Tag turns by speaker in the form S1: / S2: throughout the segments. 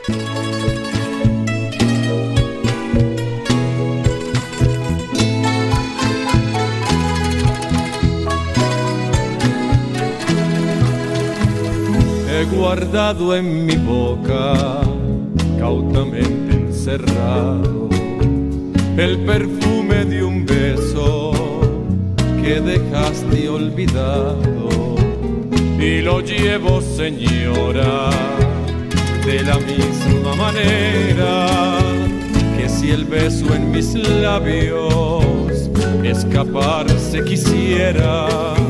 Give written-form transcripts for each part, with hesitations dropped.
S1: He guardado en mi boca, cautamente encerrado, el perfume de un beso que dejaste olvidado. Y lo llevo, señora, de la misma manera que si el beso en mis labios escaparse quisiera.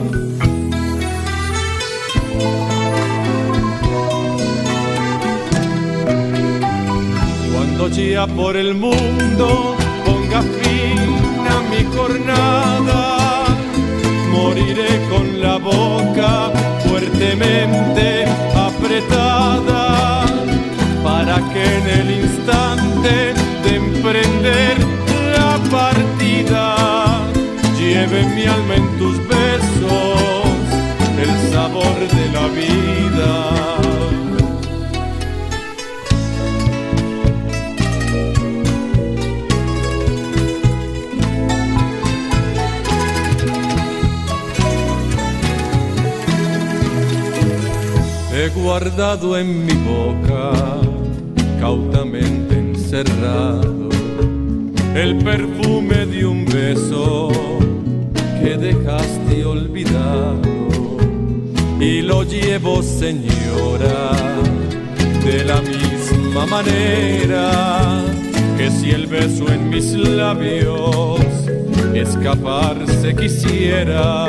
S1: Cuando ya por el mundo ponga fin a mi jornada, moriré con la boca fuertemente apretada, para que en el instante de emprender la partida lleve mi alma en tus besos el sabor de la vida. He guardado en mi boca, cautamente encerrado, el perfume de un beso que dejaste olvidado. Y lo llevo, señora, de la misma manera que si el beso en mis labios escaparse quisiera.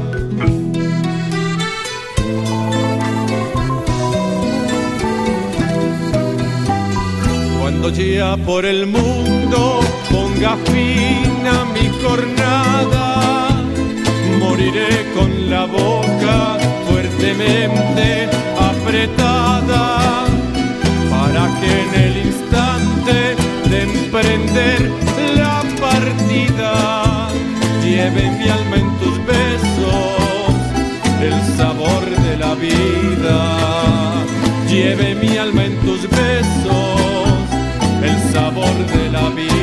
S1: Cuando ya por el mundo ponga fin a mi jornada, moriré con la boca fuertemente apretada, para que en el instante de emprender la partida lleve mi alma en tus besos el sabor de la vida. Lleve mi alma en tus besos el sabor de la vida.